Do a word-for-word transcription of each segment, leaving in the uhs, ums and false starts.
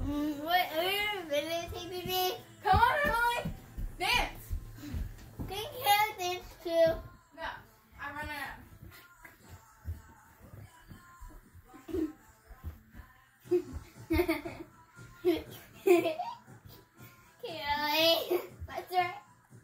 Mm, what? Uh, really, baby? Come on, Emily. Dance. Can you dance too? No, I run out. Kelly, what's right?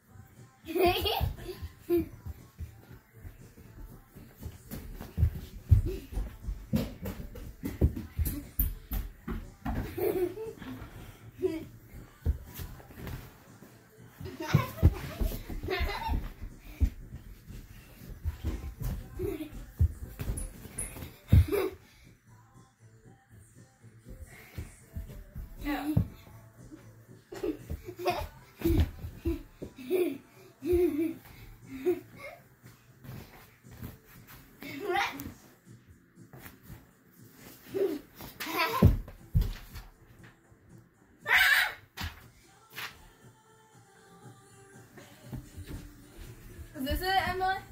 No. Is this it, Emily?